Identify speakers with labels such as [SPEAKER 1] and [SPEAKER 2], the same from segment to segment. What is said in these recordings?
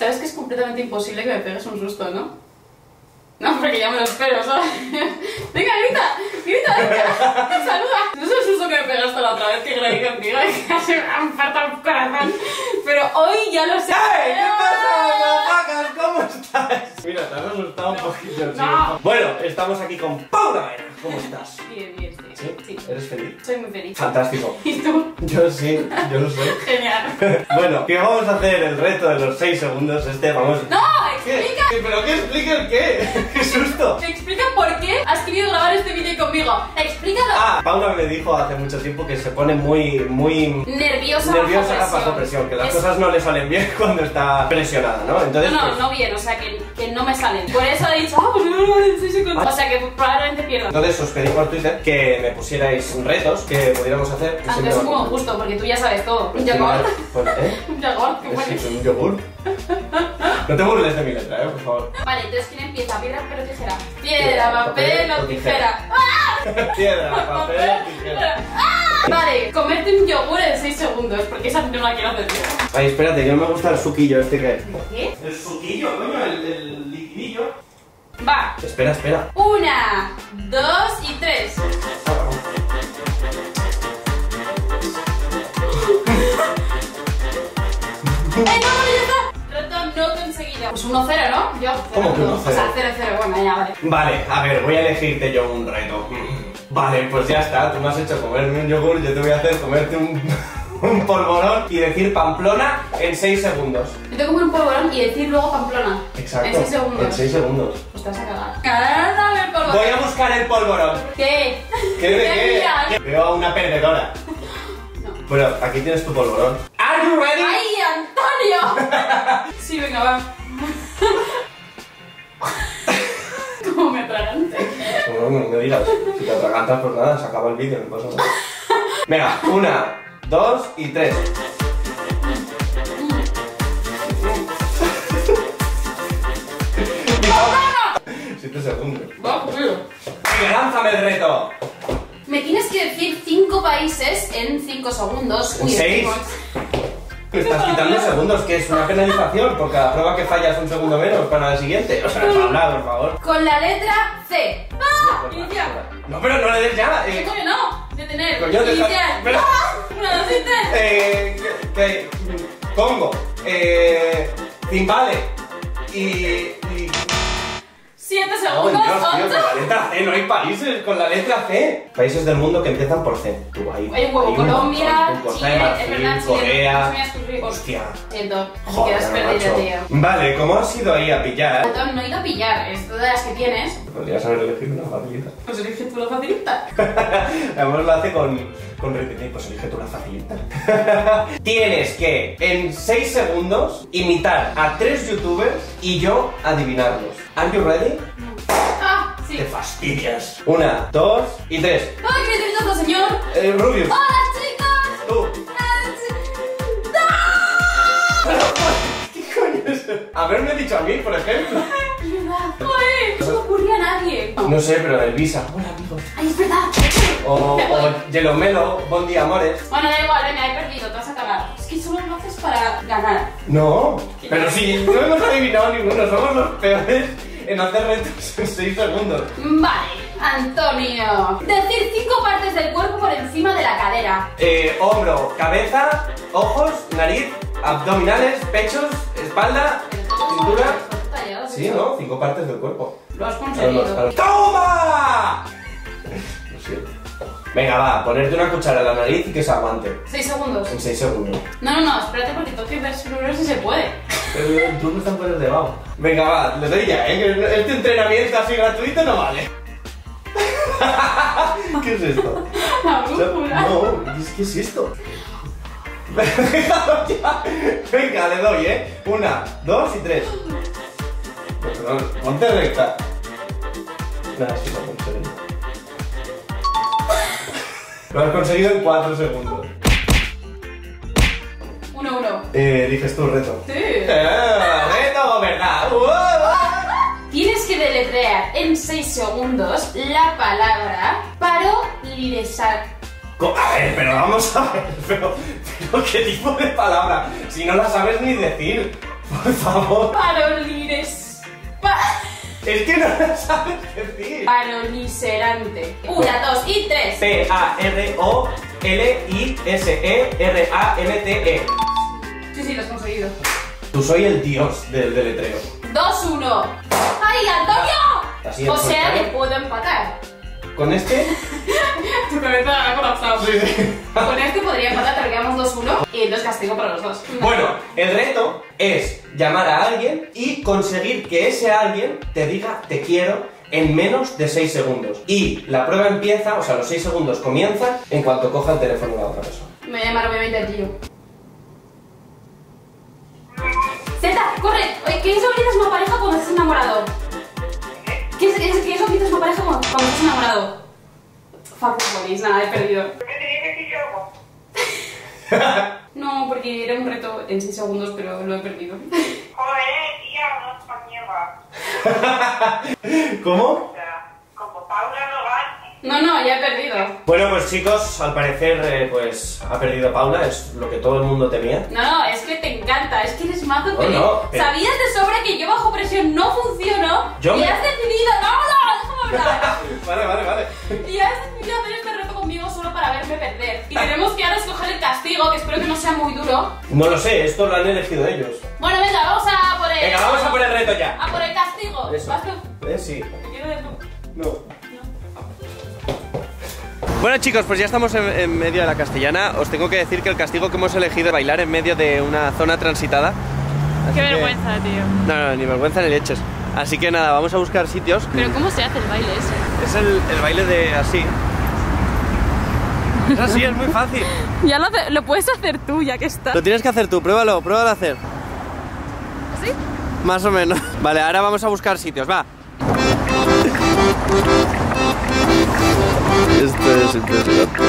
[SPEAKER 1] Sabes que es completamente imposible que me pegues un susto, ¿no? No, porque ya me lo espero, ¿sabes? Venga, grita, saluda. No es el susto que me pegaste la otra vez que creí contigo, que casi me ha infartado el corazón. Pero hoy ya lo sé.
[SPEAKER 2] ¡Hey! ¿Qué pasa, motherfuckers? ¿Cómo estás? Mira, te has asustado un poquito.
[SPEAKER 1] No.
[SPEAKER 2] Bueno, estamos aquí con Paula Vera. ¿Cómo estás?
[SPEAKER 1] Bien, sí.
[SPEAKER 2] ¿Sí? ¿Eres feliz?
[SPEAKER 1] Soy muy feliz.
[SPEAKER 2] Fantástico.
[SPEAKER 1] ¿Y tú?
[SPEAKER 2] Yo sí, yo lo sé.
[SPEAKER 1] Genial.
[SPEAKER 2] Bueno, que vamos a hacer el reto de los 6 segundos. Vamos...
[SPEAKER 1] ¡No!
[SPEAKER 2] ¿Qué?
[SPEAKER 1] ¡Explica!
[SPEAKER 2] ¿Pero qué explica el qué? ¡Qué susto!
[SPEAKER 1] Explica por qué has querido grabar este vídeo conmigo. Explícalo.
[SPEAKER 2] Paula me dijo hace mucho tiempo que se pone muy
[SPEAKER 1] Nerviosa
[SPEAKER 2] bajo presión, que las cosas no le salen bien cuando está presionada, ¿no? Entonces,
[SPEAKER 1] no bien, o sea que no me salen. Por eso he dicho, pues no lo voy a decir. O sea que probablemente pierda.
[SPEAKER 2] Entonces os pedí por Twitter que me pusierais retos que pudiéramos hacer.
[SPEAKER 1] Aunque es un poco justo, porque tú ya sabes todo. Un yogur. Un yogur, qué bueno.
[SPEAKER 2] ¿Es un yogur? No te burles de mi letra, por favor.
[SPEAKER 1] Vale, entonces ¿quién empieza? ¿Piedra, papel o tijera? Piedra, papel o tijera.
[SPEAKER 2] Piedra, papel o tijera.
[SPEAKER 1] Vale, comerte un yogur en 6 segundos, porque esa no la quiero hacer yo.
[SPEAKER 2] Ay, espérate, que no me gusta el suquillo este que...
[SPEAKER 1] ¿Qué?
[SPEAKER 2] El suquillo, coño, el liquidillo.
[SPEAKER 1] Va.
[SPEAKER 2] Espera.
[SPEAKER 1] 1, 2 y 3. ¡No, ya está! Reto no conseguido. Pues 1-0, ¿no? Yo.
[SPEAKER 2] ¿Cómo que 1-0?
[SPEAKER 1] O sea, 0-0, bueno, ya vale.
[SPEAKER 2] Vale, a ver, voy a elegirte yo un reto. Vale, pues ya está, tú me has hecho comerme un yogur, yo te voy a hacer comerte un polvorón y decir Pamplona en 6 segundos.
[SPEAKER 1] Yo tengo que comer un polvorón y decir luego Pamplona.
[SPEAKER 2] Exacto.
[SPEAKER 1] En 6 segundos.
[SPEAKER 2] En 6 segundos.
[SPEAKER 1] Pues te vas a cagar. ¡Caramba, el polvorón!
[SPEAKER 2] Voy a buscar el polvorón.
[SPEAKER 1] ¿Qué?
[SPEAKER 2] ¿Qué de qué? Veo a una perdedora.
[SPEAKER 1] No.
[SPEAKER 2] Bueno, aquí tienes tu polvorón. ¿Are you ready?
[SPEAKER 1] ¡Ay, Antonio! Sí, venga, va. ¿Cómo me atragante?
[SPEAKER 2] No me digas. Si te atragantas, pues nada, se acaba el vídeo, no pasa nada. Venga, 1, 2 y 3. 7 segundos. Venga, lánzame el reto.
[SPEAKER 1] Me tienes que decir 5 países en 5 segundos.
[SPEAKER 2] ¿En 6? Me estás quitando segundos, que es una penalización por cada prueba que fallas un segundo menos para el siguiente. O sea, habla, por favor.
[SPEAKER 1] Con la letra C. ¡Ah! Iniciar.
[SPEAKER 2] No, pero no le des ya.
[SPEAKER 1] ¿Cómo que no? Detener.
[SPEAKER 2] Coño,
[SPEAKER 1] Iniciar.
[SPEAKER 2] espera.
[SPEAKER 1] ¡Ah! 1, 2 y 3.
[SPEAKER 2] Congo. Zimbabue. Y...
[SPEAKER 1] 7
[SPEAKER 2] ¡Oh,
[SPEAKER 1] segundos.
[SPEAKER 2] Dios, tío!
[SPEAKER 1] 8.
[SPEAKER 2] Con la letra C, no hay países con la letra C. Países del mundo que empiezan por C. Tú, ahí.
[SPEAKER 1] Hay un huevo. Colombia,
[SPEAKER 2] Costa de
[SPEAKER 1] Chile,
[SPEAKER 2] Marfil,
[SPEAKER 1] es verdad, Chile.
[SPEAKER 2] Corea.
[SPEAKER 1] No me has ocurrido.
[SPEAKER 2] Hostia.
[SPEAKER 1] Siento. Así
[SPEAKER 2] Joder,
[SPEAKER 1] quedas perdido,
[SPEAKER 2] macho.
[SPEAKER 1] tío.
[SPEAKER 2] Vale, ¿cómo has ido ahí a pillar?
[SPEAKER 1] Anton, no he ido a pillar. Es todas las que tienes.
[SPEAKER 2] Podrías haber elegido una facilita.
[SPEAKER 1] Pues elige tú la facilita.
[SPEAKER 2] Además lo hace con repetir, pues elige tú la facilita. Tienes que, en 6 segundos, imitar a 3 youtubers y yo adivinarlos. ¿Are you ready?
[SPEAKER 1] Ah, sí.
[SPEAKER 2] Te fastidias. 1, 2 y 3.
[SPEAKER 1] ¡Ay, qué necesito, señor!
[SPEAKER 2] Rubius.
[SPEAKER 1] ¡Hola, chicos!
[SPEAKER 2] Tú. ¿Qué coño es eso? Haberme dicho a mí, por ejemplo.
[SPEAKER 1] ¡Joder! No se me ocurría a nadie.
[SPEAKER 2] No sé, pero Elvisa. Hola, amigos.
[SPEAKER 1] ¡Ay, es verdad!
[SPEAKER 2] O Yellow Melo, Bon Día Amores.
[SPEAKER 1] Bueno, da igual, venga, he perdido, te vas a cagar. Es que solo lo haces para ganar.
[SPEAKER 2] No, pero si no hemos adivinado ninguno, somos los peores en hacer retos en 6 segundos.
[SPEAKER 1] Vale, Antonio. Decir 5 partes del cuerpo por encima de la cadera.
[SPEAKER 2] Hombro, cabeza, ojos, nariz, abdominales, pechos, espalda, cintura. Sí, ¿no? 5 partes del cuerpo.
[SPEAKER 1] Lo has conseguido.
[SPEAKER 2] ¡Toma! Lo siento. Venga, va, ponerte una cuchara en la nariz y que se aguante.
[SPEAKER 1] 6 segundos.
[SPEAKER 2] En 6 segundos.
[SPEAKER 1] No, espérate porque tengo que ver primero si se puede.
[SPEAKER 2] Pero tú no estás por el de vago. Venga, va, le doy ya, que este entrenamiento así gratuito no vale. ¿Qué es esto?
[SPEAKER 1] La brújula.
[SPEAKER 2] No, ¿qué es esto? Déjalo ya. Venga, le doy, 1, 2 y 3. Perdón, ponte recta. Nada, sí, lo he conseguido. Lo has conseguido en 4 segundos.
[SPEAKER 1] 1-1.
[SPEAKER 2] Dices tú reto.
[SPEAKER 1] Sí.
[SPEAKER 2] Reto, ¿verdad?
[SPEAKER 1] Tienes que deletrear en 6 segundos la palabra parolirizar.
[SPEAKER 2] A ver, pero vamos a ver, pero ¿qué tipo de palabra? Si no la sabes ni decir. Por favor.
[SPEAKER 1] Parolines.
[SPEAKER 2] Es que no lo sabes decir.
[SPEAKER 1] Paroliserante. 1, 2 y 3.
[SPEAKER 2] P-A-R-O-L-I-S-E-R-A-N-T-E.
[SPEAKER 1] Sí, lo has conseguido.
[SPEAKER 2] Tú soy el dios del deletreo.
[SPEAKER 1] 2, 1. ¡Ay, Antonio!
[SPEAKER 2] Así
[SPEAKER 1] O
[SPEAKER 2] es,
[SPEAKER 1] sea,
[SPEAKER 2] pues,
[SPEAKER 1] que puedo empatar.
[SPEAKER 2] ¿Con este?
[SPEAKER 1] Tu cabeza ha colapsado.
[SPEAKER 2] Sí, sí.
[SPEAKER 1] Con este podría empatar, pero quedamos 2-1 y entonces castigo para los dos.
[SPEAKER 2] Bueno, el reto es llamar a alguien y conseguir que ese alguien te diga te quiero en menos de 6 segundos. Y la prueba empieza, o sea, los 6 segundos comienzan en cuanto coja el teléfono de la otra persona.
[SPEAKER 1] Me voy a llamar obviamente a tío. Zeta, corre. Oye, ¿qué es lo que dices una pareja cuando estás enamorado? ¿Qué es lo que dices una pareja cuando estás enamorado? Fuck, ponéis, nada, he perdido.
[SPEAKER 3] ¿Por qué tenía que decir yo algo?
[SPEAKER 1] No, porque era un reto en 6 segundos, pero lo he perdido.
[SPEAKER 3] Joder, tía, no mierda.
[SPEAKER 2] ¿Cómo?
[SPEAKER 3] O sea, como Paula no gane.
[SPEAKER 1] No, ya he perdido.
[SPEAKER 2] Bueno, pues chicos, al parecer, pues ha perdido Paula, es lo que todo el mundo temía.
[SPEAKER 1] No, es que te encanta, es que eres mazo
[SPEAKER 2] No,
[SPEAKER 1] feliz.
[SPEAKER 2] no, pero-
[SPEAKER 1] Sabías de sobra que yo bajo presión no funciono y has decidido... No, déjame hablar.
[SPEAKER 2] Vale.
[SPEAKER 1] Y has decidido hacer este reto conmigo solo para verme perder. Y tenemos que ahora escoger el castigo, que espero que no sea muy duro.
[SPEAKER 2] No lo sé, esto lo han elegido ellos.
[SPEAKER 1] Bueno, venga, vamos a por el...
[SPEAKER 2] Venga, vamos a por el reto ya.
[SPEAKER 1] A por el castigo.
[SPEAKER 2] Eso.
[SPEAKER 1] ¿Vas tú?
[SPEAKER 2] Sí.
[SPEAKER 1] Te quiero de tú.
[SPEAKER 2] No. Bueno chicos, pues ya estamos en medio de la Castellana. Os tengo que decir que el castigo que hemos elegido es bailar en medio de una zona transitada.
[SPEAKER 4] Qué vergüenza, tío.
[SPEAKER 2] No, ni vergüenza ni leches. Así que nada, vamos a buscar sitios.
[SPEAKER 4] Pero ¿cómo se hace el baile ese?
[SPEAKER 2] Es el baile de así. Es así, es muy fácil.
[SPEAKER 4] Ya lo puedes hacer tú, ya que está.
[SPEAKER 2] Lo tienes que hacer tú, pruébalo a hacer.
[SPEAKER 4] ¿Sí?
[SPEAKER 2] Más o menos. Vale, ahora vamos a buscar sitios, va. Esto es impresionante.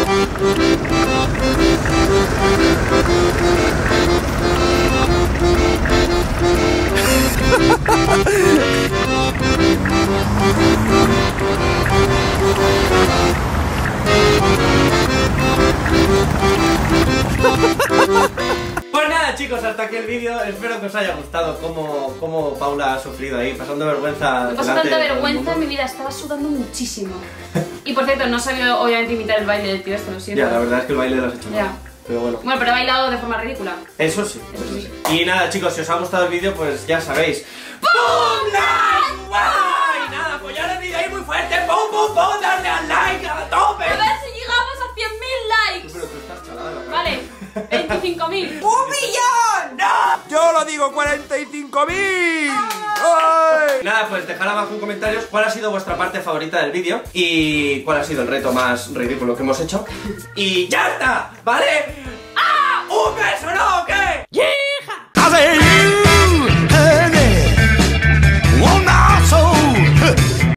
[SPEAKER 2] Pues nada chicos, hasta aquí el vídeo. Espero que os haya gustado cómo Paula ha sufrido ahí, pasando vergüenza.
[SPEAKER 1] Me pasó
[SPEAKER 2] delante
[SPEAKER 1] tanta
[SPEAKER 2] de todo el
[SPEAKER 1] vergüenza
[SPEAKER 2] mundo.
[SPEAKER 1] en mi vida, estaba sudando muchísimo. Y por cierto, no sabía obviamente imitar el baile del tío este, lo siento.
[SPEAKER 2] Ya, la verdad es que el baile lo has hecho
[SPEAKER 1] Ya.
[SPEAKER 2] mal. Pero bueno.
[SPEAKER 1] Bueno, pero he bailado de forma ridícula.
[SPEAKER 2] Eso sí.
[SPEAKER 1] Eso sí.
[SPEAKER 2] Y nada chicos, si os ha gustado el vídeo, pues ya sabéis. ¡Pum! ¡Like! ¡Guay! Y nada, apoyar el vídeo ahí muy fuerte. ¡Pum! Darle al like a tope.
[SPEAKER 1] A ver si llegamos a 100.000 likes.
[SPEAKER 2] Pero tú estás chalada, ¿no?
[SPEAKER 1] Vale, 25.000.
[SPEAKER 2] ¡1 millón! ¡No! ¡Yo lo digo! ¡45.000! Nada, pues dejad abajo en comentarios cuál ha sido vuestra parte favorita del vídeo y cuál ha sido el reto más ridículo que hemos hecho. Y ya está, ¿vale? ¡Ah! ¡Un beso enorme!